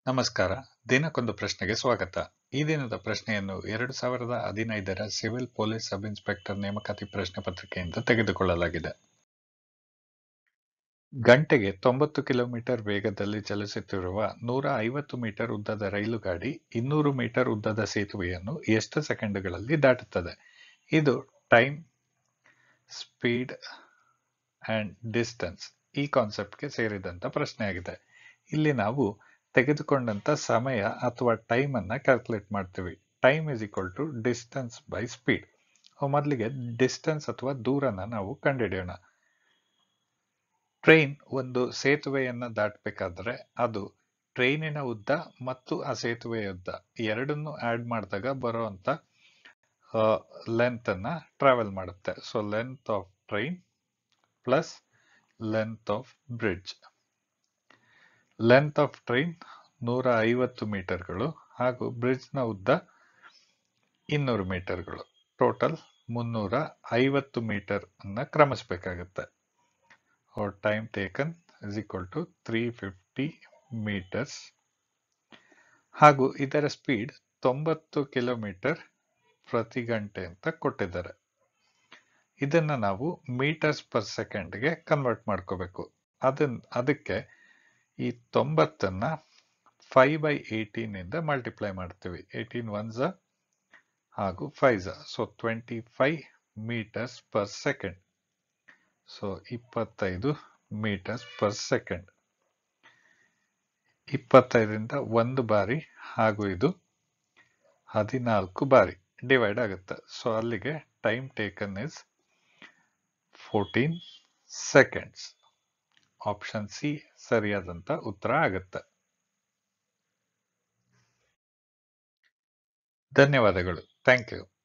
ನಮಸ್ಕಾರ. ದಿನಕ್ಕೊಂದು ಪ್ರಶ್ನೆಗೆ ಸ್ವಾಗತ. ಈ ದಿನದ ಪ್ರಶ್ನೆಯನ್ನು 2015ರ ಸಿವಿಲ್ ಪೊಲೀಸ್ ಸಬ್ ಇನ್ಸ್ಪೆಕ್ಟರ್ ನೇಮಕಾತಿ ಪ್ರಶ್ನೆ ಪತ್ರಿಕೆಯಿಂದ ತೆಗೆದುಕೊಳ್ಳಲಾಗಿದೆ. ಗಂಟೆಗೆ 90 ಕಿಲೋಮೀಟರ್ ವೇಗದಲ್ಲಿ ಚಲಿಸುತ್ತಿರುವ 150 ಮೀಟರ್ ಉದ್ದದ ರೈಲು ಗಾಡಿ 200 ಮೀಟರ್ ಉದ್ದದ ಸೇತುವೆಯನ್ನು ಎಷ್ಟು ಸೆಕೆಂಡುಗಳಲ್ಲಿ ದಾಟುತ್ತದೆ? ಇದು ಟೈಮ್, ಸ್ಪೀಡ್ ಅಂಡ್ ಡಿಸ್ಟೆನ್ಸ್ ಈ ಕಾನ್ಸೆಪ್ಟ್ಗೆ ಸೇರಿದಂತ ಪ್ರಶ್ನೆಯಾಗಿದೆ. ಇಲ್ಲಿ ನಾವು ತೆಗೆದುಕೊಂಡಂತ ಸಮಯ ಅಥವಾ ಟೈಮ್ ಅನ್ನ ಕ್ಯಾಲ್ಕುಲೇಟ್ ಮಾಡ್ತೀವಿ. Time is equal to distance by speed. ಮೊದಲಿಗೆ ಡಿಸ್ಟೆನ್ಸ್ ಅಥವಾ ದೂರನ ನಾವು ಕಂಡುಹಿಡಿಯೋಣ. ಟ್ರೈನ್ ಒಂದು ಸೇತುವೆಯನ್ನ ದಾಟಬೇಕಾದ್ರೆ ಅದು ಟ್ರೈನಿನ ಉದ್ದ ಮತ್ತು ಆ ಸೇತುವೆಯ ಉದ್ದ ಎರಡನ್ನು ಆಡ್ ಮಾಡಿದಾಗ ಬರುವಂತ ಲೆಂತ್ ಅನ್ನ ಟ್ರಾವೆಲ್ ಮಾಡುತ್ತೆ. So length of train plus length of bridge. Length of train 150 ಮೀಟರ್ಗಳು ಹಾಗೂ ಬ್ರಿಡ್ಜ್ ನ ಉದ್ದ 200 ಮೀಟರ್ಗಳು. ಟೋಟಲ್ 350 ಮೀಟರ್ ಅನ್ನ ಕ್ರಮಿಸಬೇಕಾಗುತ್ತೆ. Time taken is equal to 350 meters ಹಾಗೂ ಇದರ ಸ್ಪೀಡ್ 90 ಕಿಲೋಮೀಟರ್ ಪ್ರತಿ ಗಂಟೆ ಅಂತ ಕೊಟ್ಟಿದ್ದಾರೆ. ಇದನ್ನ ನಾವು ಮೀಟರ್ಸ್ ಪರ್ ಸೆಕೆಂಡ್ಗೆ ಕನ್ವರ್ಟ್ ಮಾಡ್ಕೋಬೇಕು. ಅದಕ್ಕೆ ಈ 90ನ್ನ 5/18 ಇಂದ ಮಲ್ಟಿಪ್ಲೈ ಮಾಡ್ತೀವಿ. 18 1s ಹಾಗೂ 5s. So 25 meters per second. So 25 meters per second. 25ರಿಂದ 1 ಬಾರಿ ಹಾಗೂ ಇದು 14 ಬಾರಿ ಡಿವೈಡ್ ಆಗುತ್ತೆ. ಸೊ ಅಲ್ಲಿಗೆ time taken is 14 seconds. Option C ಸರಿಯಾದಂತ ಉತ್ತರ ಆಗುತ್ತೆ. ಧನ್ಯವಾದಗಳು. Thank you.